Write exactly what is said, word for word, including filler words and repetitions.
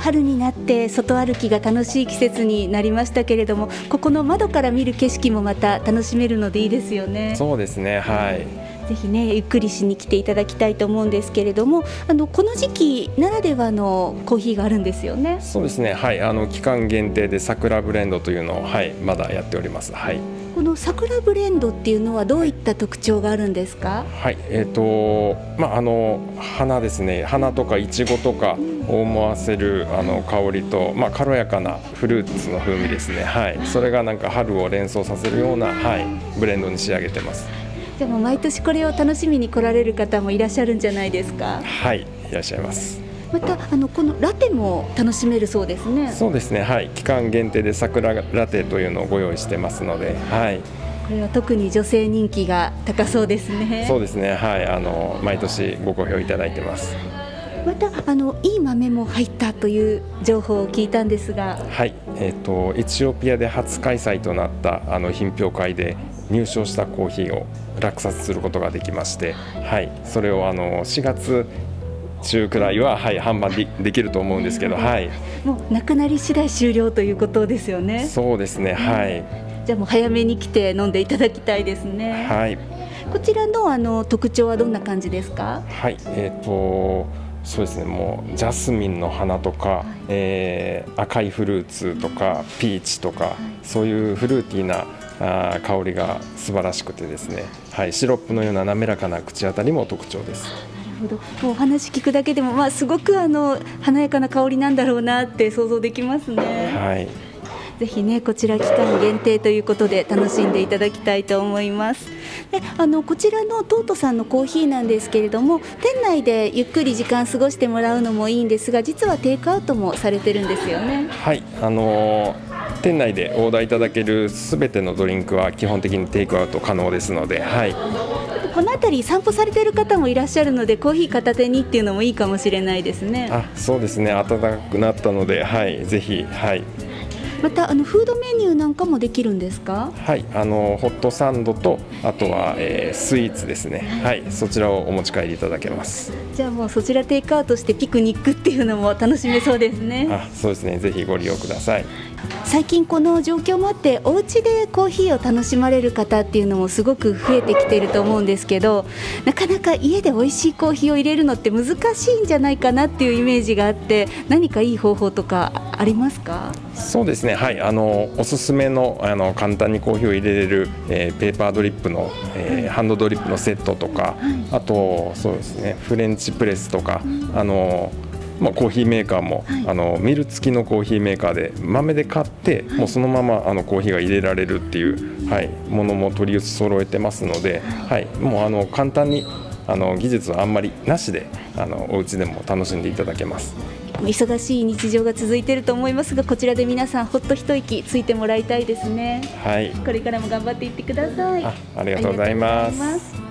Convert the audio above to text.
春になって外歩きが楽しい季節になりましたけれども、ここの窓から見る景色もまた楽しめるのでいいですよね。 そうですね、はい、 ぜひねゆっくりしに来ていただきたいと思うんですけれども、あのこの時期ならではのコーヒーがあるんですよね。 そうですね、はい、あの期間限定で桜ブレンドというのを、はい、まだやっております。はい、 この桜ブレンドっていうのはどういった特徴があるんですか？ はい、えーとまあ、あの花ですね、花とかいちごとかを思わせるあの香りと、まあ、軽やかなフルーツの風味ですね、はい、それがなんか春を連想させるような、はい、ブレンドに仕上げてます。 じゃあもう毎年これを楽しみに来られる方もいらっしゃるんじゃないですか？ はい、いらっしゃいます。 またあのこのラテも楽しめるそうですね。 そうですね、はい、期間限定で桜ラテというのをご用意してますので、はい、 これは特に女性人気が高そうですね。 そうですね、はい、あの毎年ご好評いただいてます。 またあのいい豆も入ったという情報を聞いたんですが、 はい、えーと、エチオピアで初開催となったあの品評会で入賞したコーヒーを落札することができまして、はい、それをあのしがつ中くらいは、はい、販売 で, できると思うんですけど、はい、 もうなくなり次第終了ということですよね。 そうですね、はい、 じゃあもう早めに来て飲んでいただきたいですね。 はい、 こちら の, あの特徴はどんな感じですか？ はい、えーとそうですね、もうジャスミンの花とか、はい、えー、赤いフルーツとかピーチとか、はい、そういうフルーティーなあ香りが素晴らしくてですね、はい、シロップのような滑らかな口当たりも特徴です。 なるほど、もうお話聞くだけでも、まあ、すごくあの華やかな香りなんだろうなって想像できますね。 はい、 ぜひねこちら期間限定ということで楽しんでいただきたいと思います。であのこちらのトートさんのコーヒーなんですけれども、店内でゆっくり時間過ごしてもらうのもいいんですが、実はテイクアウトもされてるんですよね。 はい、あのー店内でオーダーいただけるすべてのドリンクは基本的にテイクアウト可能ですので、はい、 この辺り散歩されている方もいらっしゃるので、コーヒー片手にっていうのもいいかもしれないですね。 あ、そうですね、暖かくなったので、はい、ぜひ、はい、 またあのフードメニューなんかもできるんですか？ はい、あのホットサンドとあとは、えー、スイーツですね、はい、そちらをお持ち帰りいただけます。 じゃあもうそちらテイクアウトしてピクニックっていうのも楽しめそうですね。 あ、そうですね、ぜひご利用ください。 最近この状況もあってお家でコーヒーを楽しまれる方っていうのもすごく増えてきていると思うんですけど、なかなか家で美味しいコーヒーを入れるのって難しいんじゃないかなっていうイメージがあって、何かいい方法とかありますか？ そうですね、はい、あのおすすめ の, あの簡単にコーヒーを入れれる、えー、ペーパードリップの、えー、ハンドドリップのセットとか、あとそうですね、フレンチプレスとか、あのまあ、コーヒーメーカーも、はい、あのミル付きのコーヒーメーカーで豆で買って、はい、もうそのままあのコーヒーが入れられるっていう、はい、ものも取り揃えてますので、はい、もうあの簡単にあの技術はあんまりなしであのお家でも楽しんでいただけます。 忙しい日常が続いていると思いますが、こちらで皆さんほっと一息ついてもらいたいですね。 はい、 これからも頑張っていってください。 あ、ありがとうございます。